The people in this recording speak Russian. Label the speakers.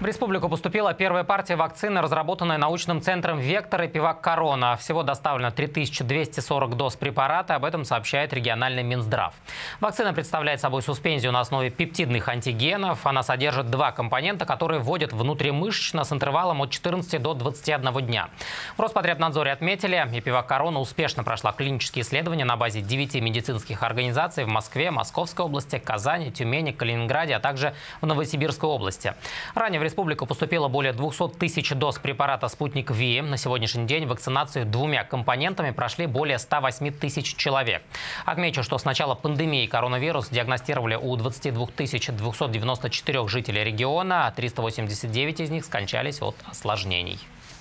Speaker 1: В республику поступила первая партия вакцины, разработанная научным центром «Вектор» и «Пивак Корона». Всего доставлено 3240 доз препарата. Об этом сообщает региональный Минздрав. Вакцина представляет собой суспензию на основе пептидных антигенов. Она содержит два компонента, которые вводят внутримышечно с интервалом от 14 до 21 дня. В Роспотребнадзоре отметили, и «Пивак Корона» успешно прошла клинические исследования на базе 9 медицинских организаций в Москве, Московской области, Казани, Тюмени, Калининграде, а также в Новосибирской области. Ранее в республику поступило более 200 тысяч доз препарата «Спутник Ви». На сегодняшний день вакцинацию двумя компонентами прошли более 108 тысяч человек. Отмечу, что с начала пандемии коронавирус диагностировали у 22 294 жителей региона, а 389 из них скончались от осложнений.